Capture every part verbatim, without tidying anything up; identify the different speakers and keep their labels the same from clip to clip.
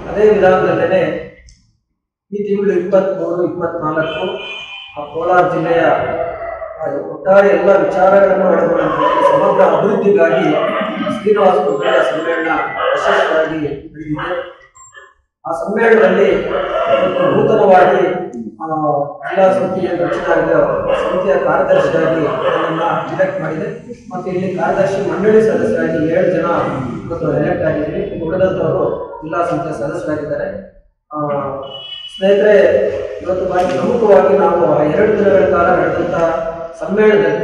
Speaker 1: ಅದೇ ವಿಧಾನದಲ್ಲೇ ಈ ತಿಂಗಳು ಇಪ್ಪತ್ತ್ಮೂರು ಇಪ್ಪತ್ನಾಲ್ಕು ಕೋಲಾರ ಜಿಲ್ಲೆಯ ಒಟ್ಟಾರೆ ಎಲ್ಲ ವಿಚಾರಗಳನ್ನು ಒಳಗೊಂಡಂತೆ ಸಮಗ್ರ ಅಭಿವೃದ್ಧಿಗಾಗಿ ಶ್ರೀನಿವಾಸ ಪೂಜಾರಿ ಸಮ್ಮೇಳನ ಯಶಸ್ವಿಯಾಗಿ ನಡೆದಿದೆ. ಆ ಸಮ್ಮೇಳನದಲ್ಲಿ ನೂತನವಾಗಿ ಜಿಲ್ಲಾ ಸಮಿತಿಯ ರಚನೆ ಆಗಿದ್ದ ಸಮಿತಿಯ ಕಾರ್ಯದರ್ಶಿಯಾಗಿ ನನ್ನನ್ನು ಎಲೆಕ್ಟ್ ಮಾಡಿದೆ ಮತ್ತು ಇಲ್ಲಿ ಕಾರ್ಯದರ್ಶಿ ಮಂಡಳಿ ಸದಸ್ಯರಾಗಿ ಏಳು ಜನ ಇವತ್ತು ಎಲೆಕ್ಟ್ ಆಗಿದ್ದೀವಿ. ಉಳಿದಂಥವರು ಜಿಲ್ಲಾ ಸಮಿತಿಯ ಸದಸ್ಯರಾಗಿದ್ದಾರೆ. ಸ್ನೇಹಿತರೆ, ಇವತ್ತು ಬಾರಿ ಪ್ರಮುಖವಾಗಿ ನಾವು ಆ ಎರಡು ದಿನಗಳ ಕಾಲ ನಡೆದಂಥ ಸಮ್ಮೇಳನದಲ್ಲಿ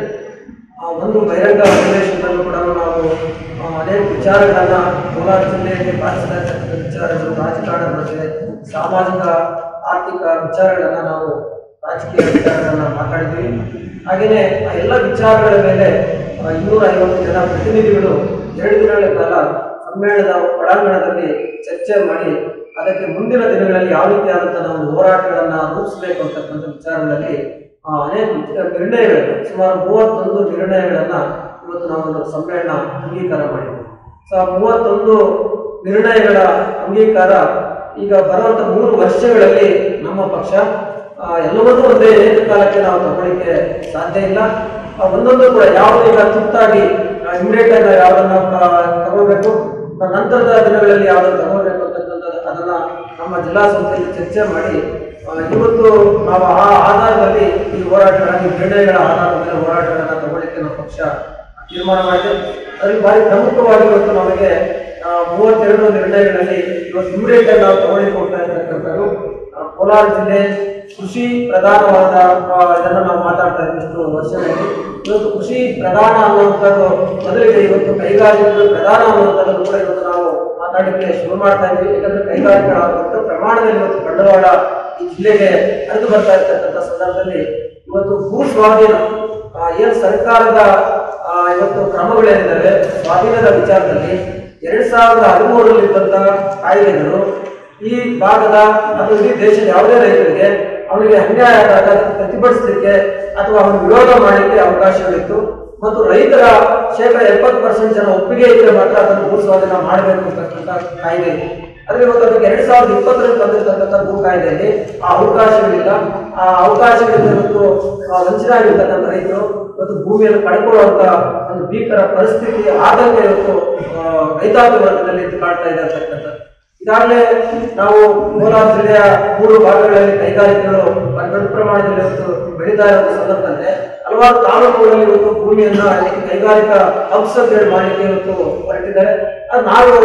Speaker 1: ಒಂದು ಬಹಿರಂಗ ಅಧಿವೇಶನದಲ್ಲೂ ಕೂಡ ನಾವು ಅನೇಕ ವಿಚಾರಗಳನ್ನು ಕೋಲಾರ ಜಿಲ್ಲೆಯಲ್ಲಿ ಪಾಲಿಸತಕ್ಕಂಥ ವಿಚಾರಗಳು, ರಾಜಕಾರಣದ ಬಗ್ಗೆ, ಸಾಮಾಜಿಕ ಆರ್ಥಿಕ ವಿಚಾರಗಳನ್ನು ನಾವು ರಾಜಕೀಯ ವಿಚಾರಗಳನ್ನು ಮಾತಾಡಿದ್ವಿ. ಹಾಗೆಯೇ ಆ ಎಲ್ಲ ವಿಚಾರಗಳ ಮೇಲೆ ಇನ್ನೂರ ಐವತ್ತು ಜನ ಪ್ರತಿನಿಧಿಗಳು ಎರಡು ದಿನಗಳ ಕಾಲ ಸಮ್ಮೇಳನದ ಒಳಾಂಗಣದಲ್ಲಿ ಚರ್ಚೆ ಮಾಡಿ ಅದಕ್ಕೆ ಮುಂದಿನ ದಿನಗಳಲ್ಲಿ ಯಾವ ರೀತಿಯಾದಂಥ ನಾವು ಹೋರಾಟಗಳನ್ನು ರೂಪಿಸಬೇಕು ಅಂತಕ್ಕಂಥ ವಿಚಾರಗಳಲ್ಲಿ ಅನೇಕ ನಿರ್ಣಯಗಳನ್ನು ಸುಮಾರು ಮೂವತ್ತೊಂದು ನಿರ್ಣಯಗಳನ್ನು ಇವತ್ತು ನಾವು ಸಮ್ಮೇಳನ ಅಂಗೀಕಾರ ಮಾಡಿದ್ದೀವಿ. ಸೊ ಆ ಮೂವತ್ತೊಂದು ನಿರ್ಣಯಗಳ ಅಂಗೀಕಾರ ಈಗ ಬರುವಂಥ ಮೂರು ವರ್ಷಗಳಲ್ಲಿ ನಮ್ಮ ಪಕ್ಷ ಎಲ್ಲವನ್ನೂ ಒಂದೇ ಏಕಕಾಲಕ್ಕೆ ನಾವು ತಗೊಳ್ಳಿಕ್ಕೆ ಸಾಧ್ಯ ಇಲ್ಲ. ಒಂದೊಂದು ಕೂಡ ಯಾವುದೀಗ ತುರ್ತಾಗಿ ಇಮಿಡಿಯೇಟ್ ಆಗಿ ಯಾವುದನ್ನ ತಗೋಬೇಕು, ನಂತರದ ದಿನಗಳಲ್ಲಿ ಯಾವುದನ್ನು ತಗೋಬೇಕು ಅಂತಕ್ಕಂಥದ್ದು ಅದನ್ನ ನಮ್ಮ ಜಿಲ್ಲಾ ಸಂಸ್ಥೆಯಲ್ಲಿ ಚರ್ಚೆ ಮಾಡಿ ಇವತ್ತು ನಾವು ಆ ಆಧಾರದಲ್ಲಿ ಈ ಹೋರಾಟಗಳನ್ನು ನಿರ್ಣಯಗಳ ಆಧಾರದ ಮೇಲೆ ಹೋರಾಟಗಳನ್ನು ತಗೊಳ್ಳಿಕ್ಕೆ ನಮ್ಮ ಪಕ್ಷ ತೀರ್ಮಾನ ಮಾಡಿದೆ. ಅದರಲ್ಲಿ ಭಾರಿ ಪ್ರಮುಖವಾಗಿ ಇವತ್ತು ನಮಗೆ ಮೂವತ್ತೆರಡು ನಿರ್ಣಯಗಳಲ್ಲಿ ಇವತ್ತು ಇಮಿಡಿಯೇಟ್ ಆಗಿ ನಾವು ತಗೊಳ್ಳಿಕ್ಕೆ ಹೋಗ್ತಾ ಇರ್ತಕ್ಕಂಥದ್ದು ಕೋಲಾರ ಜಿಲ್ಲೆ ಕೃಷಿ ಪ್ರಧಾನವಾದ ಇದನ್ನು ನಾವು ಮಾತಾಡ್ತಾ ಇದ್ದೀವಿ ಇಷ್ಟು ವರ್ಷಗಳಲ್ಲಿ. ಇವತ್ತು ಕೃಷಿ ಪ್ರಧಾನ ಅನ್ನುವಂಥದ್ದು ಮೊದಲಿಗೆ ಇವತ್ತು ಕೈಗಾರಿಕೆಗಳು ಪ್ರಧಾನ ಅನ್ನುವಂಥದ್ದು ಕೂಡ ಇವತ್ತು ನಾವು ಮಾತಾಡಲಿಕ್ಕೆ ಶುರು ಮಾಡ್ತಾ ಇದ್ದೀವಿ. ಯಾಕಂದ್ರೆ ಕೈಗಾರಿಕೆಗಳ ದೊಡ್ಡ ಪ್ರಮಾಣದಲ್ಲಿ ಇವತ್ತು ಬಂಡವಾಳ ಈ ಜಿಲ್ಲೆಗೆ ಹರಿದು ಬರ್ತಾ ಇರ್ತಕ್ಕಂಥ ಸಂದರ್ಭದಲ್ಲಿ ಇವತ್ತು ಭೂ ಸ್ವಾಧೀನ ಏನು ಸರ್ಕಾರದ ಇವತ್ತು ಕ್ರಮಗಳೇನಿದ್ದಾವೆ ಸ್ವಾಧೀನದ ವಿಚಾರದಲ್ಲಿ ಎರಡ್ ಸಾವಿರದ ಹದಿಮೂರರಲ್ಲಿ ಇದ್ದಂತಹ ಕಾಯ್ದೆಗಳು ಈ ಭಾಗದ ಅಥವಾ ಇಡೀ ದೇಶದ ಯಾವುದೇ ರೈತರಿಗೆ ಅವನಿಗೆ ಅನ್ಯಾಯ ಆದಾಗ ಪ್ರತಿಭಟಿಸಲಿಕ್ಕೆ ಅಥವಾ ಅವನು ವಿರೋಧ ಮಾಡಲಿಕ್ಕೆ ಅವಕಾಶವಿತ್ತು ಮತ್ತು ರೈತರ ಶೇಕಡ ಎಪ್ಪತ್ತು ಪರ್ಸೆಂಟ್ ಜನ ಒಪ್ಪಿಗೆ ಇದ್ದರೆ ಮಾತ್ರ ಅದನ್ನು ಭೂ ಸ್ವಾಧೀನ ಮಾಡಬೇಕು ಅಂತಕ್ಕಂಥ ಕಾಯ್ದೆ ಇದೆ. ಆದ್ರೆ ಇವತ್ತು ಅದಕ್ಕೆ ಎರಡ್ ಸಾವಿರದ ಇಪ್ಪತ್ತರಲ್ಲಿ ತಂದಿರ್ತಕ್ಕಂಥ ಭೂ ಕಾಯ್ದೆಯಲ್ಲಿ ಆ ಅವಕಾಶಗಳಿಲ್ಲ. ಆ ಅವಕಾಶಗಳಿಂದ ಇವತ್ತು ವಂಚನೆ ಆಗಿರ್ತಕ್ಕಂಥ ರೈತರು ಇವತ್ತು ಭೂಮಿಯನ್ನು ಕಳ್ಕೊಳ್ಳುವಂತ ಒಂದು ಭೀಕರ ಪರಿಸ್ಥಿತಿ ಆದಂಗೆ ಇವತ್ತು ರೈತಾಪಿ ವರ್ಗದಲ್ಲಿ ಎದ್ದು ಕಾಡ್ತಾ ಇದೆ ಅಂತಕ್ಕಂಥ. ಈಗಾಗಲೇ ನಾವು ಕೋಲಾರ ಜಿಲ್ಲೆಯ ಮೂರು ಭಾಗಗಳಲ್ಲಿ ಕೈಗಾರಿಕೆಗಳು ದೊಡ್ಡ ಪ್ರಮಾಣದಲ್ಲಿ ಇವತ್ತು ಬೆಳೀತಾ ಇರುವ ಸಂದರ್ಭದಲ್ಲಿ ಹಲವಾರು ತಾಲೂಕುಗಳಲ್ಲಿ ಇವತ್ತು ಭೂಮಿಯನ್ನ ಕೈಗಾರಿಕಾ ಹಬ್ಸ್ ಅಂತ ಹೇಳಿ ಮಾಡಲಿಕ್ಕೆ ಇವತ್ತು ಹೊರಟಿದ್ದಾರೆ. ಅದು ನಾವು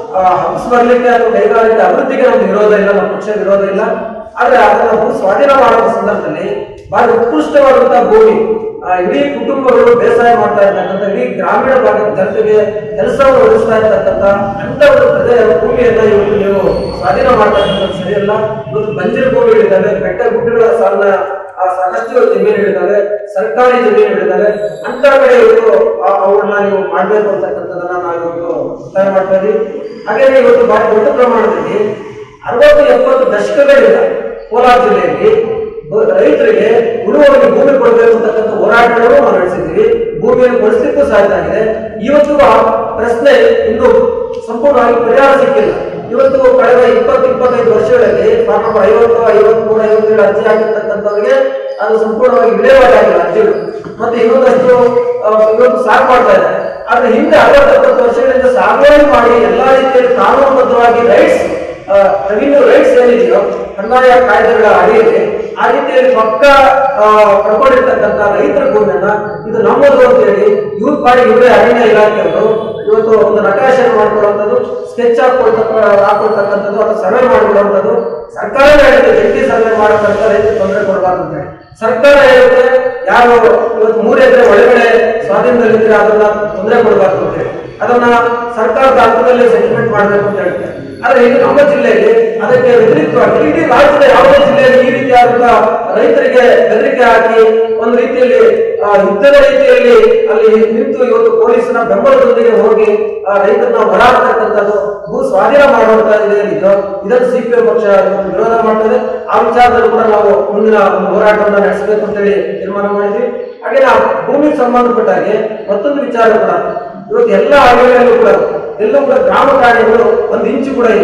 Speaker 1: ಹಬ್ಸ್ ಬರಲಿಕ್ಕೆ ಅಥವಾ ಕೈಗಾರಿಕಾ ಅಭಿವೃದ್ಧಿಗೆ ನಮ್ಗೆ ವಿರೋಧ ಇಲ್ಲ, ನಮ್ಮ ಪಕ್ಷ ವಿರೋಧ ಇಲ್ಲ. ಆದ್ರೆ ಅದನ್ನ ಭೂ ಸ್ವಾಧೀನ ಮಾಡುವ ಸಂದರ್ಭದಲ್ಲಿ ಬಹಳ ಉತ್ಕೃಷ್ಟವಾದಂತಹ ಭೂಮಿ ಇಡೀ ಕುಟುಂಬಗಳು ಬೇಸಾಯ ಮಾಡ್ತಾ ಇರ್ತಕ್ಕಂಥ ಇಡೀ ಗ್ರಾಮೀಣ ಭಾಗದ ಜನತೆಗೆ ಕೆಲಸವನ್ನು ಒದಗಿಸ್ತಾ ಇರ್ತಕ್ಕಂಥ ಅಂತ ಒಂದು ಪ್ರದೇಶ ಭೂಮಿಯನ್ನ ಇವತ್ತು ನೀವು ಸ್ವಾಧೀನ ಮಾಡ್ತಾ ಇರ್ತಕ್ಕಂಥ ಸರಿಯಲ್ಲ. ಇವತ್ತು ಬಂಜರು ಭೂಮಿಗಳಿದ್ದಾವೆ, ಬೆಟ್ಟ ಗುಡ್ಡಗಳ ಸಾಲ ಸಾಕಷ್ಟು ಜಮೀನುಗಳಿದ್ದಾವೆ, ಸರ್ಕಾರಿ ಜಮೀನುಗಳಿದ್ದಾವೆ. ಅಂತ ಕಡೆ ಇವತ್ತು ಅವುಗಳನ್ನ ನೀವು ಮಾಡ್ಬೇಕು ಅಂತಕ್ಕಂಥದನ್ನ ನಾವು ಇವತ್ತು ಒತ್ತಾಯ ಮಾಡ್ತಾ ಇದ್ದೀವಿ. ಹಾಗೆ ಇವತ್ತು ಬಹಳ ದೊಡ್ಡ ಪ್ರಮಾಣದಲ್ಲಿ ಅರವತ್ತು ಎಪ್ಪತ್ತು ದಶಕಗಳಿಂದ ಕೋಲಾರ ಜಿಲ್ಲೆಯಲ್ಲಿ ರೈತರಿಗೆ ಉಳುವವರಿಗೆ ಭೂಮಿ ಕೊಡಬೇಕು ಅಂತಕ್ಕಂಥ ಹೋರಾಟಗಳನ್ನು ನಾವು ನಡೆಸಿದ್ದೀವಿ. ಭೂಮಿಯನ್ನು ಕೊಡಿಸಲಿಕ್ಕೂ ಸಾಧ್ಯ ಆಗಿದೆ. ಇವತ್ತು ಆ ಪ್ರಶ್ನೆ ಇನ್ನೂ ಸಂಪೂರ್ಣವಾಗಿ ಪರಿಹಾರ ಸಿಕ್ಕಿಲ್ಲ. ಇವತ್ತು ಕಳೆದ ಇಪ್ಪತ್ತು ಇಪ್ಪತ್ತೈದು ವರ್ಷಗಳಲ್ಲಿ ಪಾಪ ಐವತ್ತು ಐವತ್ಮೂರು ಐವತ್ತೇಳು ಅರ್ಜಿ ಆಗಿರ್ತಕ್ಕಂಥವ್ರಿಗೆ ಅದು ಸಂಪೂರ್ಣವಾಗಿ ವಿಲೇವಾರಿ ಆಗಿಲ್ಲ ಅರ್ಜಿಗಳು. ಮತ್ತೆ ಇನ್ನೊಂದಷ್ಟು ಇವತ್ತು ಸಾಕು ಮಾಡ್ತಾ ಇದೆ. ಆದ್ರೆ ಹಿಂದೆ ಅರವತ್ತೊಂಬತ್ತು ವರ್ಷಗಳಿಂದ ಸಾಗುವಳಿ ಮಾಡಿ ಎಲ್ಲಾ ರೀತಿಯಲ್ಲಿ ಕಾನೂನುಬದ್ಧವಾಗಿ ರೈಟ್ಸ್ ರೆವಿನ್ಯೂ ರೈಟ್ಸ್ ಏನಿದೆಯೋ ಕಂದಾಯ ಕಾಯ್ದೆಗಳ ಅಡಿಯಲ್ಲಿ ಆ ರೀತಿಯಲ್ಲಿ ಪಕ್ಕ ಪಡ್ಕೊಂಡಿರ್ತಕ್ಕಂಥ ರೈತರ ಭೂಮಿಯನ್ನ ಇದು ನಮ್ಮದು ಅಂತ ಹೇಳಿ ಇವ್ರ ಪಾಡಿ ಇವರೇ ಅರಣ್ಯ ಇಲಾಖೆಯವರು ಇವತ್ತು ಒಂದು ನಕಾಶೆಯನ್ನು ಮಾಡ್ಕೊಳ್ಳುವಂಥದ್ದು, ಸ್ಕೆಚ್ ಹಾಕೊಳ್ತಕ್ಕ ಹಾಕೊಳ್ತಕ್ಕಂಥದ್ದು ಅಥವಾ ಸರ್ವೆ ಮಾಡ್ಕೊಳ್ಳುವಂಥದ್ದು. ಸರ್ಕಾರ ಹೇಳುತ್ತೆ ಜಂಟಿ ಸರ್ವೆ ಮಾಡತಕ್ಕ ರೈತರಿಗೆ ತೊಂದರೆ ಕೊಡಬಾರ್ದು ಅಂತ ಹೇಳಿ. ಸರ್ಕಾರ ಹೇಳುತ್ತೆ ಯಾರು ಇವತ್ತು ಮೂರು ಎಕರೆ ಒಳಗಡೆ ಸ್ವಾಧೀನದಲ್ಲಿದ್ರೆ ಅದನ್ನ ತೊಂದರೆ ಕೊಡಬಾರ್ದು ಅಂತ ಹೇಳಿ ಅದನ್ನ ಸರ್ಕಾರದ ಹಂತದಲ್ಲಿ ಸೆಟಲ್ಮೆಂಟ್ ಮಾಡಬೇಕು ಅಂತ ಹೇಳುತ್ತೆ. ಆದ್ರೆ ಈಗ ನಮ್ಮ ಜಿಲ್ಲೆಯಲ್ಲಿ ಅದಕ್ಕೆ ವ್ಯತಿರಿಕ್ತವಾಗಿ ಇಡೀ ರಾಜ್ಯದ ಯಾವುದೇ ಜಿಲ್ಲೆಯಲ್ಲಿ ಈ ರೀತಿಯಾದಂತಹ ರೈತರಿಗೆ ಬೆದರಿಕೆ ಹಾಕಿ ಒಂದು ರೀತಿಯಲ್ಲಿ ಯುದ್ಧದ ರೀತಿಯಲ್ಲಿ ಅಲ್ಲಿ ನಿಂತು ಇವತ್ತು ಪೊಲೀಸನ ಬೆಂಬಲದೊಂದಿಗೆ ಹೋಗಿ ಆ ರೈತರನ್ನ ಹೊರಾಡ್ತಕ್ಕಂಥದ್ದು ಭೂ ಸ್ವಾಧೀನ ಮಾಡುವಂತ ಇದೇನಿದೋ ಇದನ್ನು ಸಿಪಿಎಂ ಪಕ್ಷ ವಿರೋಧ ಮಾಡ್ತದೆ. ಆ ವಿಚಾರದಲ್ಲಿ ಕೂಡ ನಾವು ಮುಂದಿನ ಒಂದು ಹೋರಾಟವನ್ನು ನಡೆಸಬೇಕು ಅಂತ ಹೇಳಿ ತೀರ್ಮಾನ ಮಾಡಿದ್ವಿ. ಹಾಗೆ ನಾವು ಭೂಮಿಗೆ ಸಂಬಂಧಪಟ್ಟ ಹಾಗೆ ಮತ್ತೊಂದು ವಿಚಾರ ಕೂಡ ಇವತ್ತು ಎಲ್ಲ ಹಳ್ಳಿಗಳಲ್ಲೂ ಕೂಡ ಎಲ್ಲೂ ಕೂಡ ಗ್ರಾಮ ಠಾಣೆಗಳು ಒಂದು ಇಂಚು ಕೂಡ ಇಲ್ಲ.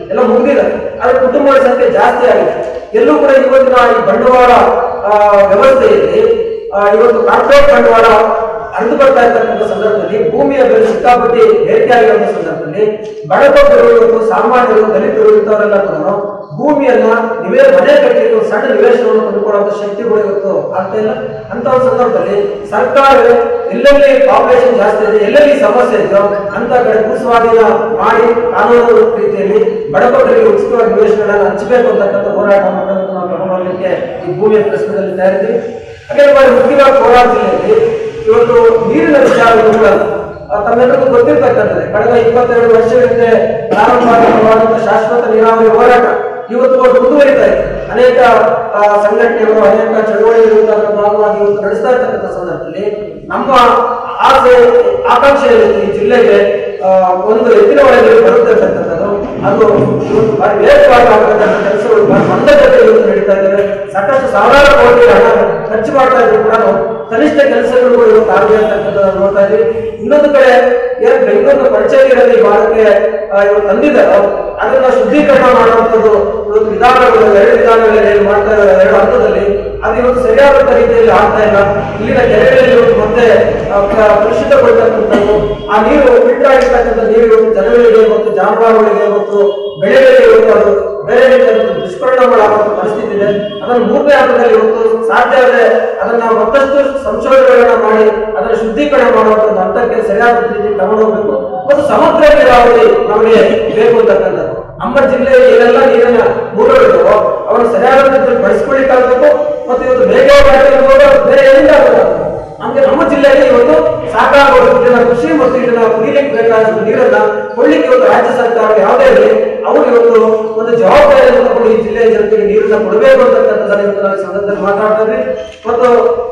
Speaker 1: ಎಲ್ಲ ಮುಗಿದಿದೆ, ಆದ್ರೆ ಕುಟುಂಬಗಳ ಸಂಖ್ಯೆ ಜಾಸ್ತಿ ಆಗಿದೆ. ಎಲ್ಲೂ ಕೂಡ ಇವತ್ತಿನ ಈ ಬಂಡವಾಳ ವ್ಯವಸ್ಥೆಯಲ್ಲಿ ಇವತ್ತು ಕಾರ್ಪೊರೇಟ್ ಬಂಡವಾಳ ಹರಿದು ಬರ್ತಾ ಇರ್ತಕ್ಕಂಥ ಸಂದರ್ಭದಲ್ಲಿ ಭೂಮಿಯ ಬೆಲೆ ಸಿಕ್ಕಾಪಟ್ಟಿ ಏರಿಕೆ ಆಗಿರುವಂತಹ ಸಂದರ್ಭದಲ್ಲಿ ಬಡಬಗ್ಗರು ಇವತ್ತು ಸಾಮಾನ್ಯರು ದಲಿತರು ಇಂಥವರೆಲ್ಲ ಕೂಡ ಭೂಮಿಯನ್ನ ನಿವೇ ಮನೆ ಕಟ್ಟಲಿಕ್ಕೆ ಸಣ್ಣ ನಿವೇಶನವನ್ನು ಕೊಂಡುಕೊಳ್ಳುವಂತ ಶಕ್ತಿಗಳು ಇವತ್ತು ಆಗ್ತಾ ಇಲ್ಲ. ಅಂತ ಒಂದು ಸಂದರ್ಭದಲ್ಲಿ ಸರ್ಕಾರ ಎಲ್ಲೆಲ್ಲಿ ಪಾಪ್ಯುಲೇಷನ್ ಜಾಸ್ತಿ ಇದೆ, ಎಲ್ಲೆಲ್ಲಿ ಸಮಸ್ಯೆ ಇದೆಯೋ ಅಂತ ಕಡೆ ಭೂಸ್ವಾಧೀನ ಮಾಡಿ ಕಾನೂನು ರೀತಿಯಲ್ಲಿ ಬಡಬಗ್ಗರಿಗೆ ಉಚಿತವಾಗಿ ನಿವೇಶನಗಳನ್ನು ಹಂಚಬೇಕು ಅಂತಕ್ಕಂಥ ಹೋರಾಟ ಮಾಡೋದನ್ನು ನಾವು ತಗೊಂಡೋಗ್ಲಿಕ್ಕೆ ಈ ಭೂಮಿಯ ಪ್ರಶ್ನೆಯಲ್ಲಿ ತಯಾರಿದ್ದೀವಿ. ಹಾಗೆ ಮುಖ್ಯವಾಗಿ ಕೋಲಾರ ಜಿಲ್ಲೆಯಲ್ಲಿ ಇವತ್ತು ನೀರಿನ ವಿಚಾರಗಳು ಕೂಡ ತಮ್ಮೆಲ್ಲರಿಗೂ ಗೊತ್ತಿರ್ತಕ್ಕಂಥದ್ದೇ. ಕಳೆದ ಇಪ್ಪತ್ತೆರಡು ವರ್ಷಗಳಿಂದ ಪ್ರಾರಂಭವಾದಂತಹ ಶಾಶ್ವತ ನೀರಾವರಿ ಹೋರಾಟ ಇವತ್ತು ಮುಂದುವರಿತಾ ಇದೆ. ಅನೇಕ ಸಂಘಟನೆಗಳು ಅನೇಕ ಚಳವಳಿಗಳು ಭಾಗವಾಗಿ ಇವತ್ತು ನಡೆಸ್ತಾ ಇರ್ತಕ್ಕಂಥ ಸಂದರ್ಭದಲ್ಲಿ ನಮ್ಮ ಆಸೆ ಆಕಾಂಕ್ಷೆಯಲ್ಲಿ ಈ ಜಿಲ್ಲೆಗೆ ಒಂದು ಎತ್ತಿನ ಒಳಗೆ ಬರುತ್ತೆ ಅಂತಕ್ಕಂಥದ್ದು ಅದು ಇವತ್ತು ಬಾರಿ ವೇಗವಾಗಿ ಆಗತಕ್ಕಂಥ ಕೆಲಸಗಳು ಮಂದಗತಿಯಲ್ಲಿ ಇವತ್ತು ನಡೀತಾ ಇದ್ದಾರೆ. ಸಾಕಷ್ಟು ಸಾವಿರಾರು ಕೋಟಿ ಹಣ ಖರ್ಚು ಮಾಡ್ತಾ ಇದ್ರು ಕೂಡ ಕನಿಷ್ಠ ಕೆಲಸಗಳು ಕೂಡ ಇವತ್ತು ಆಗದೆ ಅಂತಕ್ಕಂಥದ್ದು ನೋಡ್ತಾ ಇದ್ವಿ. ಇನ್ನೊಂದು ಕಡೆ ಏನು ಬೆಂಗಳೂರು ಪಂಚಾಯತಿಗಳಲ್ಲಿ ಭಾಗಕ್ಕೆ ಇವತ್ತು ತಂದಿದ್ದಾರೋ ಅದನ್ನ ಶುದ್ಧೀಕರಣ ಮಾಡುವಂಥದ್ದು ಇವತ್ತು ವಿಧಾನಗಳು ಎರಡು ವಿಧಾನಗಳಲ್ಲಿ ಏನು ಮಾಡ್ತಾ ಇದ್ದಾರೆ ಎರಡು ಹಂತದಲ್ಲಿ ಅದು ಇವತ್ತು ಸರಿಯಾದ ರೀತಿಯಲ್ಲಿ ಆಗ್ತಾ ಇಲ್ಲ. ಇಲ್ಲಿನ ಕೆರೆಗಳಲ್ಲಿ ಇವತ್ತು ಮತ್ತೆ ಕಲುಷಿತಗೊಳ್ತಕ್ಕಂಥದ್ದು, ಆ ನೀರು ಫಿಲ್ಟರ್ ಆಗಿರ್ತಕ್ಕಂಥ ನೀರು ಇವತ್ತು ಜನಗಳಿಗೆ ಮತ್ತು ಜಾನುವಾರುಗಳಿಗೆ ಮತ್ತು ಬೆಳೆಗಳಿಗೆ ಇವತ್ತು ಅದು ಬೇರೆ ರೀತಿಯ ದುಷ್ಪರಿಣಾಮಗಳಾಗುವಂಥ ಪರಿಸ್ಥಿತಿ ಇದೆ. ಅದನ್ನು ಮೂರನೇ ಹಂತದಲ್ಲಿ ಇವತ್ತು ಸಾಧ್ಯ ಆದರೆ ಅದನ್ನ ಮತ್ತಷ್ಟು ಸಂಶೋಧನೆಗಳನ್ನ ಮಾಡಿ ಅದನ್ನ ಶುದ್ಧೀಕರಣ ಮಾಡುವಂಥದ್ದು ಹಂತಕ್ಕೆ ಸರಿಯಾದ ರೀತಿ ತಗೊಂಡೋಗ್ಬೇಕು ಮತ್ತು ಸಮಗ್ರ ನೀರಾವರಿ ನಮಗೆ ಬೇಕು ಅಂತಕ್ಕಂಥದ್ದು. ನಮ್ಮ ಜಿಲ್ಲೆಯಲ್ಲಿ ಏನೆಲ್ಲ ನೀರಿನ ಮೂಲಗಳಿದ್ದಾವೋ ಅವನು ಸರಿಯಾದ ರೀತಿಯಲ್ಲಿ ಬಳಸ್ಕೊಳ್ಳಿಕ್ಕಾಗಬೇಕು ಮತ್ತು ಇವತ್ತು ಬೇಗ ಬೇರೆ ಎಲ್ಲಿಂದ ಆಗಬೇಕು. ನಮ್ಗೆ ನಮ್ಮ ಜಿಲ್ಲೆಯಲ್ಲಿ ಇವತ್ತು ಸಾಕಾಗುವುದು ಇದನ್ನ ಕೃಷಿ ಮತ್ತು ಇದನ್ನ ಕುಡಿಲಿಕ್ಕೆ ಬೇಕಾದ ನೀರನ್ನ ಕೊಳ್ಳಿಕ್ಕೆ ಇವತ್ತು ರಾಜ್ಯ ಸರ್ಕಾರ ಯಾವುದೇ ಇರಲಿ ಅವರು ಇವತ್ತು ಒಂದು ಜವಾಬ್ದಾರಿಯನ್ನು ತಗೊಂಡು ಈ ಜಿಲ್ಲೆಯ ಜನತೆಗೆ ನೀರನ್ನ ಕೊಡಬೇಕು ಅಂತಕ್ಕಂಥದ್ದನ್ನ ಇವತ್ತು ನಾವು ಸಂದರ್ಭದಲ್ಲಿ ಮಾತಾಡ್ತಾ ಇದ್ವಿ. ಮತ್ತು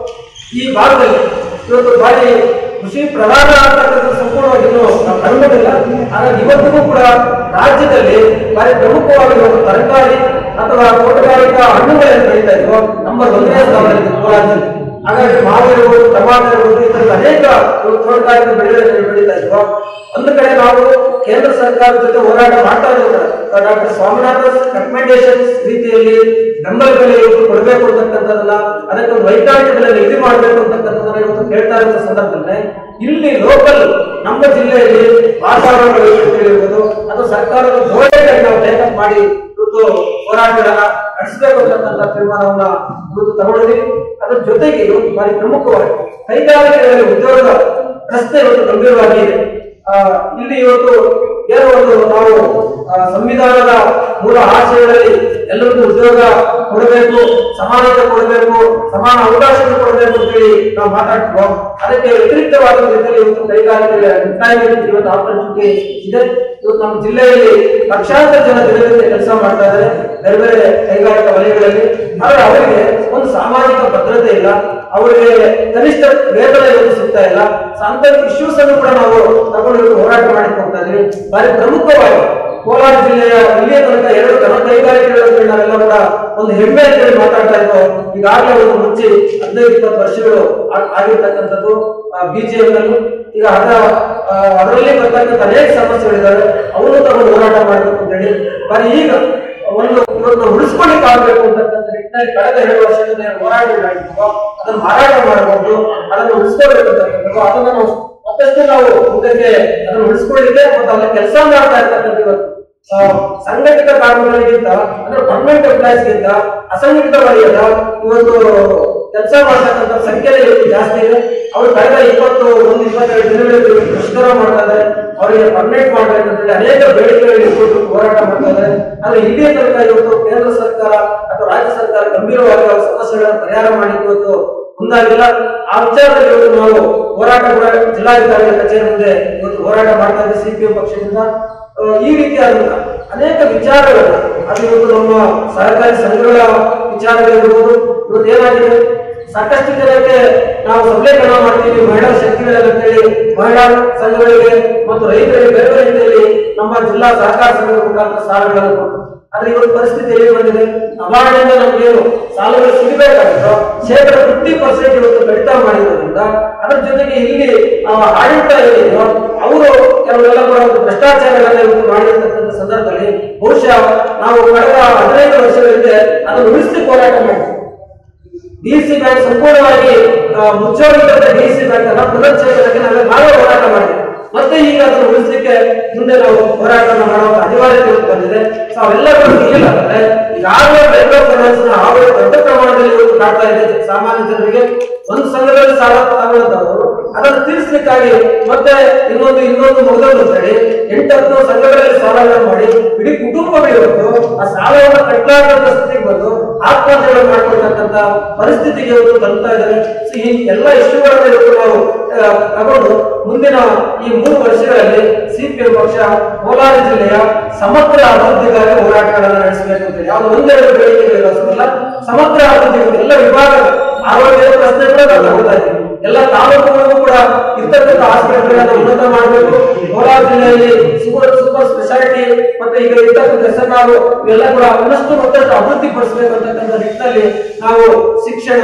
Speaker 1: ಈ ಭಾಗದಲ್ಲಿ ಇವತ್ತು ಬಾರಿ ಕೃಷಿ ಪ್ರಧಾನ ಅಂತಕ್ಕಂಥ ಸಂಪೂರ್ಣವಾಗಿ ಇನ್ನು ನಾವು ಕಂಡುಬಿಟ್ಟಿಲ್ಲ. ಹಾಗಾಗಿ ಇವತ್ತಿಗೂ ಕೂಡ ರಾಜ್ಯದಲ್ಲಿ ಬಾರಿ ಪ್ರಮುಖವಾಗಿ ಒಂದು ತರಕಾರಿ ಅಥವಾ ತೋಟಗಾರಿಕಾ ಹಣ್ಣುಗಳನ್ನು ಬೆಳೀತಾ ಇದ್ವು ನಂಬರ್ ಒಂದನೇ ಸ್ಥಾನದಲ್ಲಿ ಕೋಲಾರ ಜಿಲ್ಲೆ. ಹಾಗಾಗಿ ಮಾವು ಇರ್ಬೋದು, ಟಮಾಟೋ ಇರ್ಬೋದು, ಈ ತರದ ಅನೇಕ ತೋಟಗಾರಿಕೆ ಬೆಳೆಗಳನ್ನು ಬೆಳೀತಾ ಇದ್ವು. ಒಂದು ಕಡೆ ನಾವು ಕೇಂದ್ರ ಸರ್ಕಾರದ ಜೊತೆ ಹೋರಾಟ ಮಾಡ್ತಾ ಇದ್ದೀವಿ. ಡಾಕ್ಟರ್ ಸ್ವಾಮಿನಾಥನ್ ರೆಕಮೆಂಡೇಶನ್ಸ್ ರೀತಿಯಲ್ಲಿ ಬೆಂಬಲ ಬೆಲೆ ಇವತ್ತು ಕೊಡಬೇಕು ಅಂತಕ್ಕಂಥದ್ದನ್ನ ಅದಕ್ಕೆ ಒಂದು ವೈಜ್ಞಾನಿಕ ಬೆಲೆ ನಿಗದಿ ಮಾಡಬೇಕು ಅಂತಕ್ಕಂಥದ್ದನ್ನ ಇವತ್ತು ಕೇಳ್ತಾ ಇರೋ ಸಂದರ್ಭದಲ್ಲಿ ಇಲ್ಲಿ ಲೋಕಲ್ ನಮ್ಮ ಜಿಲ್ಲೆಯಲ್ಲಿ ವಾತಾವರಣ ಇರ್ಬೋದು ಅಥವಾ ಸರ್ಕಾರದ ಧೋರಣೆಗಾಗಿ ನಾವು ಟೇಕಪ್ ಮಾಡಿ ಇವತ್ತು ಹೋರಾಟಗಳನ್ನ ನಡೆಸಬೇಕು ಅಂತಕ್ಕಂಥ ತೀರ್ಮಾನವನ್ನ ಇವತ್ತು ತಗೊಂಡಿದ್ದೀವಿ. ಅದ್ರ ಜೊತೆಗೆ ಇವತ್ತು ಬಾರಿ ಪ್ರಮುಖವಾಗಿ ಕೈಗಾರಿಕೆಗಳಲ್ಲಿ ಉದ್ಯೋಗ ರಸ್ತೆ ಇವತ್ತು ಗಂಭೀರವಾಗಿ ಇದೆ. ಆ ಇಲ್ಲಿ ಇವತ್ತು ಏನೋ ಒಂದು ನಾವು ಸಂವಿಧಾನದ ಮೂಲ ಆಶಯಗಳಲ್ಲಿ ಎಲ್ಲರಿಗೂ ಉದ್ಯೋಗ ಕೊಡಬೇಕು, ಸಮಾನತೆ ಕೊಡಬೇಕು, ಸಮಾನ ಅವಕಾಶಗಳು ಕೊಡಬೇಕು ಅಂತ ಹೇಳಿ ನಾವು ಮಾತಾಡ್ತೀವೋ ಅದಕ್ಕೆ ವ್ಯತಿರಿಕ್ತವಾದ ರೀತಿಯಲ್ಲಿ ಇವತ್ತು ಕೈಗಾರಿಕೆ ಎಂಪ್ಲಾಯ್ಮೆಂಟ್ ಇವತ್ತು ಆಪರ್ಚುನಿಟಿ ಇದೆ. ಇವತ್ತು ನಮ್ಮ ಜಿಲ್ಲೆಯಲ್ಲಿ ಲಕ್ಷಾಂತರ ಜನ ದಿನನಿತ್ಯ ಕೆಲಸ ಮಾಡ್ತಾ ಇದ್ದಾರೆ ಬೇರೆ ಬೇರೆ ಕೈಗಾರಿಕಾ ವಲಯಗಳಲ್ಲಿ. ಆದ್ರೆ ಅವರಿಗೆ ಒಂದು ಸಾಮಾಜಿಕ ಭದ್ರತೆ ಇಲ್ಲ, ಅವರಿಗೆ ಕನಿಷ್ಠ ವೇತನ ಇವತ್ತು ಸಿಗ್ತಾ ಇಲ್ಲ. ಅಂತ ಇಶ್ಯೂಸ್ ಅನ್ನು ಕೂಡ ನಾವು ತಗೊಂಡು ಹೋರಾಟ ಮಾಡಿ ಹೋಗ್ತಾ ಇದ್ವಿ. ಬಾರಿ ಪ್ರಮುಖವಾಗಿ ಕೋಲಾರ ಜಿಲ್ಲೆಯ ಇಲ್ಲಿಯ ತನಕ ಎರಡು ಘನ ಕೈಗಾರಿಕೆಗಳ ನಾವೆಲ್ಲ ಕೂಡ ಒಂದು ಹೆಮ್ಮೆ ಅಂತ ಹೇಳಿ ಮಾತಾಡ್ತಾ ಇದ್ದೋ ಈಗಾಗಲೇ ಒಂದು ಮುಂಚೆ ಹದಿನೈದು ಇಪ್ಪತ್ತು ವರ್ಷಗಳು ಆಗಿರ್ತಕ್ಕಂಥದ್ದು ಬಿಜೆಪಿ ನಲ್ಲಿ. ಈಗ ಅದ ಅದರಲ್ಲಿ ಬರ್ತಕ್ಕಂಥ ಅನೇಕ ಸಮಸ್ಯೆಗಳಿದ್ದಾವೆ, ಅವನು ತಗೊಂಡು ಹೋರಾಟ ಮಾಡಬೇಕು ಅಂತ ಹೇಳಿ ಬಾರಿ ಈಗ ಒಂದು ಇವತ್ತು ಉಳಿಸ್ಕೊಳ್ಳಿಕ್ಕೆ ಆಗಬೇಕು ಅಂತಕ್ಕಂಥ ನಿಟ್ಟಿನಲ್ಲಿ ಕಳೆದ ಎರಡು ವರ್ಷದಿಂದ ಹೋರಾಟ ಮಾಡಿದ್ವು. ಅದನ್ನು ಮಾರಾಟ ಮಾಡಬಹುದು, ಅದನ್ನು ಉಳಿಸ್ಕೋಬೇಕು ಅಂತಕ್ಕಂಥದ್ದು ಅದನ್ನು ನಾವು ಮತ್ತಷ್ಟು ನಾವು ಮುಂದಕ್ಕೆ ಅದನ್ನು ಉಳಿಸ್ಕೊಳ್ಳಿಕ್ಕೆ ಮತ್ತು ಅದನ್ನ ಕೆಲಸ ಮಾಡ್ತಾ ಇರ್ತಕ್ಕಂಥ ಇವತ್ತು ಸಂಘಟಿತ ಕಾರ್ಮಿಕರಿಗಿಂತ ಅಂದ್ರೆ ಪರ್ಮನೆಂಟ್ ಎಂಪ್ಲಾಯ್ಸ್ಗಿಂತ ಅಸಂಘಟಿತ ವಲಯದ ಇವತ್ತು ಕೆಲಸ ಮಾಡ್ತಕ್ಕಂಥ ಸಂಖ್ಯೆ ಇವತ್ತು ಜಾಸ್ತಿ ಇದೆ. ಅವರು ಕಳೆದ ಇಪ್ಪತ್ತು ಒಂದು ಇಪ್ಪತ್ತೆರಡು ದಿನಗಳಲ್ಲಿ ಮುಷ್ಕರ ಮಾಡ್ತಾ ಇದ್ದಾರೆ. ಅವರಿಗೆ ಪರ್ಮನೆಂಟ್ ಮಾಡ್ಬೇಕಂತ ಹೇಳಿ ಅನೇಕ ಬೇಡಿಕೆಗಳಿಗೆ ಹೋರಾಟ ಮಾಡ್ತಾ ಇದ್ದಾರೆ. ಆದ್ರೆ ಇಲ್ಲಿಯ ತನಕ ಇವತ್ತು ಕೇಂದ್ರ ಸರ್ಕಾರ ಅಥವಾ ರಾಜ್ಯ ಸರ್ಕಾರ ಗಂಭೀರವಾಗಿ ಅವರ ಸಮಸ್ಯೆಗಳನ್ನು ಪರಿಹಾರ ಮಾಡಲಿಕ್ಕೆ ಇವತ್ತು ಮುಂದಾಗಿಲ್ಲ. ಆ ವಿಚಾರದಲ್ಲಿ ಇವತ್ತು ನಾವು ಹೋರಾಟ ಕೂಡ ಜಿಲ್ಲಾಧಿಕಾರಿಗಳ ಕಚೇರಿ ಮುಂದೆ ಇವತ್ತು ಹೋರಾಟ ಮಾಡ್ತಾ ಇದ್ದೀವಿ ಸಿಪಿಎಂ ಪಕ್ಷದಿಂದ. ಈ ರೀತಿಯಾದಂತಹ ಅನೇಕ ವಿಚಾರಗಳನ್ನ ಅದು ಇವತ್ತು ನಮ್ಮ ಸಹಕಾರಿ ಸಂಘಗಳ ವಿಚಾರಗಳಿರ್ಬೋದು. ಇವತ್ತು ಏನಾಗಿದೆ ಸಾಕಷ್ಟು ಜನಕ್ಕೆ ನಾವು ಸಬಲೀಕರಣ ಮಾಡ್ತೀವಿ ಮಹಿಳಾ ಶಕ್ತಿಗಳಲ್ಲಿ ಅಂತೇಳಿ ಮಹಿಳಾ ಸಂಘಗಳಿಗೆ ಮತ್ತು ರೈತರಿಗೆ ಬೇರೆ ಬೇರೆ ರೀತಿಯಲ್ಲಿ ನಮ್ಮ ಜಿಲ್ಲಾ ಸಹಕಾರ ಸಂಘದ ಮುಖಾಂತರ ಸಾಲಗಳನ್ನು ಕೊಟ್ಟು ಆದ್ರೆ ಇವತ್ತು ಪರಿಸ್ಥಿತಿ ಎಲ್ಲಿ ಬಂದಿದೆ? ಅವಾರ್ಡಿಂದ ನಮ್ಗೇನು ಸಾಲಗಳು ಸಿಗಬೇಕಾಗಿತ್ತು ಶೇಕಡ ಫಿಫ್ಟಿ ಪರ್ಸೆಂಟ್ ಇವತ್ತು ಕಡಿತ ಮಾಡಿರೋದ್ರಿಂದ ಅದರ ಜೊತೆಗೆ ಇಲ್ಲಿ ಆಡಳಿತ ಏನಿದೆಯೋ ಅವರು ಕೆಲವೆಲ್ಲ ಕೂಡ ಒಂದು ಭ್ರಷ್ಟಾಚಾರಗಳನ್ನ ಇವತ್ತು ಮಾಡಿರ್ತಕ್ಕಂಥ ಸಂದರ್ಭದಲ್ಲಿ ಬಹುಶಃ ನಾವು ಕಳೆದ ಹದಿನೈದು ವರ್ಷಗಳ ಹಿಂದೆ ಅದನ್ನು ಉಳಿಸ್ಲಿಕ್ಕೆ ಹೋರಾಟ ಮಾಡಿದ್ವಿ. ಡಿಸಿ ಬ್ಯಾಂಕ್ ಸಂಪೂರ್ಣವಾಗಿ ಮುಚ್ಚೋಗಿದ್ದ ಡಿಸಿ ಬ್ಯಾಂಕ್ ಅನ್ನ ಪುನಶ್ಚೇತನಕ್ಕೆ ನಾವೇ ನಾವೇ ಹೋರಾಟ ಮಾಡಿದ್ವಿ. ಮತ್ತೆ ಈಗ ಅದನ್ನು ಉಳಿಸಲಿಕ್ಕೆ ಮುಂದೆ ನಾವು ಹೋರಾಟವನ್ನು ಮಾಡುವ ಅನಿವಾರ್ಯತೆ ಬಂದಿದೆ. ಸೊ ಅವೆಲ್ಲರೂ ಇಲ್ಲ ಅಂದ್ರೆ ಈಗಾಗಲೇ ಬೆಂಗಳೂರು ಫೈನಾನ್ಸ್ ನ ಆಡಳಿತ ದೊಡ್ಡ ಪ್ರಮಾಣದಲ್ಲಿ ಇವತ್ತು ಕಾಡ್ತಾ ಇದೆ ಸಾಮಾನ್ಯ ಜನರಿಗೆ. ಒಂದು ಸಂಘದಲ್ಲಿ ಸಾಲ ತಗೊಳ್ಳುವಂತವರು ಅದನ್ನು ತೀರಿಸಲಿಕ್ಕಾಗಿ ಮತ್ತೆ ಇನ್ನೊಂದು ಇನ್ನೊಂದು ಮೊದಲು ಹೇಳಿ ಎಂಟತ್ತು ಸಂಘಗಳಲ್ಲಿ ಸಾಲಗಳನ್ನು ಮಾಡಿ ಇಡೀ ಕುಟುಂಬಗಳು ಇವತ್ತು ಆ ಸಾಲವನ್ನು ಕಟ್ಟಲಾರದ ಸ್ಥಿತಿಗೆ ಬಂದು ಆತ್ಮಹತ್ಯೆಗಳನ್ನು ಮಾಡ್ಕೊಳ್ತಕ್ಕಂಥ ಪರಿಸ್ಥಿತಿಗೆ ಇವತ್ತು ತಲುಪ್ತಾ ಇದ್ದಾರೆ. ಈ ಎಲ್ಲ ಇಶ್ಯೂಗಳನ್ನ ಇವತ್ತು ನಾವು ತಗೊಂಡು ಮುಂದಿನ ಈ ಮೂರು ವರ್ಷಗಳಲ್ಲಿ ಸಿಪಿಎಂ ಪಕ್ಷ ಕೋಲಾರ ಜಿಲ್ಲೆಯ ಸಮಗ್ರ ಅಭಿವೃದ್ಧಿಗಾಗಿ ಹೋರಾಟಗಳನ್ನು ನಡೆಸಬೇಕು ಅಂತ ಯಾವುದೋ ಒಂದೆರಡು ಬೇಡಿಕೆಗಳಿಲ್ಲ, ಸಮಗ್ರ ಅಭಿವೃದ್ಧಿ ಎಲ್ಲ ವಿಭಾಗದ ಆರೋಗ್ಯದ ಪ್ರಶ್ನೆ ಕೂಡ ನಾವು ನೋಡ್ತಾ ಇದ್ದೀವಿ. ಎಲ್ಲ ತಾಲೂಕುಗಳಿಗೂ ಕೂಡ ಇರ್ತಕ್ಕಂಥ ಆಸ್ಪತ್ರೆಗಳನ್ನ ಉನ್ನತ ಮಾಡಬೇಕು. ಕೋಲಾರ ಜಿಲ್ಲೆಯಲ್ಲಿ ಸೂಪರ್ ಸೂಪರ್ ಸ್ಪೆಷಾಲಿಟಿ ಮತ್ತೆ ಈಗ ಇರ್ತಕ್ಕಂಥ ಹೆಸರು ಇವೆಲ್ಲ ಕೂಡ ಇನ್ನಷ್ಟು ಮತ್ತಷ್ಟು ಅಭಿವೃದ್ಧಿ ಪಡಿಸಬೇಕು ಅಂತಕ್ಕಂಥ ನಿಟ್ಟಿನಲ್ಲಿ ನಾವು ಶಿಕ್ಷಣ,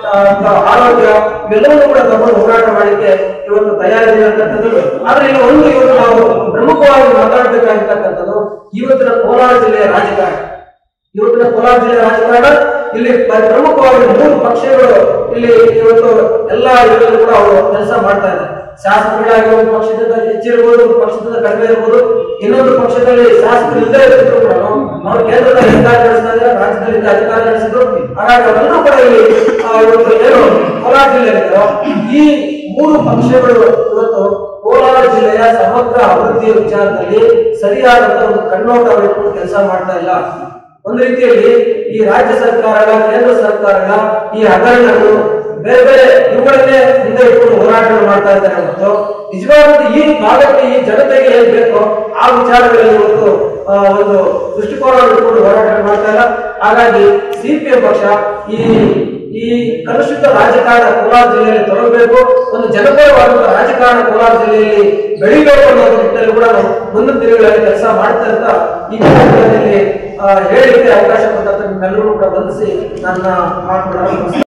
Speaker 1: ಆರೋಗ್ಯ ಇವೆಲ್ಲವನ್ನೂ ಕೂಡ ತಗೊಂಡು ಹೋರಾಟ ಮಾಡಲಿಕ್ಕೆ ಇವತ್ತು ತಯಾರಿದೆ ಅಂತಕ್ಕಂಥದ್ದು. ಆದ್ರೆ ಇಲ್ಲಿ ಒಂದು ಇವತ್ತು ನಾವು ಪ್ರಮುಖವಾಗಿ ಮಾತಾಡಬೇಕಾಗಿರ್ತಕ್ಕಂಥದ್ದು ಇವತ್ತಿನ ಕೋಲಾರ ಜಿಲ್ಲೆಯ ರಾಜಕಾರಣ. ಇವತ್ತಿನ ಕೋಲಾರ ಜಿಲ್ಲೆಯ ರಾಜಕಾರಣ ಇಲ್ಲಿ ಪ್ರಮುಖವಾಗಿ ಮೂರು ಪಕ್ಷಗಳು ಇಲ್ಲಿ ಇವತ್ತು ಎಲ್ಲ ಇದರಲ್ಲೂ ಕೂಡ ಅವರು ಕೆಲಸ ಮಾಡ್ತಾ ಇದ್ದಾರೆ. ಶಾಸಕರಾಗಿ ಒಂದು ಪಕ್ಷದಿಂದ ಹೆಚ್ಚಿರ್ಬೋದು, ಒಂದು ಪಕ್ಷದಿಂದ ಕಡಿಮೆ ಇರ್ಬೋದು, ಇನ್ನೊಂದು ಪಕ್ಷದಲ್ಲಿ ಶಾಸಕರು ಇಲ್ಲದೆ ಇದ್ರು ಕೂಡ ಅವರು ಕೇಂದ್ರದಲ್ಲಿ ಅಧಿಕಾರ ನಡೆಸ್ತಾ ಇದ್ದಾರೆ, ರಾಜ್ಯದಲ್ಲಿ ಅಧಿಕಾರ ನಡೆಸಿದ್ರು. ಹಾಗಾಗಿ ಅವರೆಲ್ಲರೂ ಕೂಡ ಇಲ್ಲಿ ಇವತ್ತು ಏನು ಕೋಲಾರ ಜಿಲ್ಲೆಯಲ್ಲಿರೋ ಈ ಮೂರು ಪಕ್ಷಗಳು ಇವತ್ತು ಕೋಲಾರ ಜಿಲ್ಲೆಯ ಸಮಗ್ರ ಅಭಿವೃದ್ಧಿಯ ವಿಚಾರದಲ್ಲಿ ಸರಿಯಾದಂತ ಒಂದು ಕಣ್ಣೋಟವನ್ನು ಇಟ್ಕೊಂಡು ಕೆಲಸ ಮಾಡ್ತಾ ಇಲ್ಲ. ಒಂದು ರೀತಿಯಲ್ಲಿ ಈ ರಾಜ್ಯ ಸರ್ಕಾರಗಳ ಕೇಂದ್ರ ಸರ್ಕಾರಗಳ ಈ ಹಗರಣಗಳು ಬೇರೆ ಬೇರೆ ಇವುಗಳನ್ನೇ ಮುಂದೆ ಇಟ್ಕೊಂಡು ಹೋರಾಟಗಳು ಮಾಡ್ತಾ ಇದ್ದಾರೆ ಮತ್ತು ನಿಜವಾದ ಈ ಭಾಗಕ್ಕೆ ಈ ಜನತೆಗೆ ಏನ್ ಬೇಕೋ ಆ ವಿಚಾರಗಳಲ್ಲಿ ಇವತ್ತು ಒಂದು ದೃಷ್ಟಿಕೋನವನ್ನು ಇಟ್ಕೊಂಡು ಹೋರಾಟಗಳು ಮಾಡ್ತಾ ಇಲ್ಲ. ಹಾಗಾಗಿ ಸಿಪಿಎಂ ಪಕ್ಷ ಈ ಈ ಕಲುಷಿತ ರಾಜಕಾರಣ ಕೋಲಾರ ಜಿಲ್ಲೆಯಲ್ಲಿ ತೊಡಗಬೇಕು, ಒಂದು ಜನಪರವಾದಂತಹ ರಾಜಕಾರಣ ಕೋಲಾರ ಜಿಲ್ಲೆಯಲ್ಲಿ ಬೆಳಿಬೇಕು ಅನ್ನೋ ನಿಟ್ಟಿನಲ್ಲಿ ಕೂಡ ನಾವು ಮುಂದಿನ ದಿನಗಳಲ್ಲಿ ಕೆಲಸ ಮಾಡ್ತಾ ಅಂತ ಈ ಕಾರ್ಯಕ್ರಮದಲ್ಲಿ ಹೇಳಿಕೆ ಅವಕಾಶ ಕೊಟ್ಟಂತ ನಿಮ್ಮೆಲ್ಲರೂ ಕೂಡ ವಂದಿಸಿ ನನ್ನ ಮಾತುಗಳನ್ನು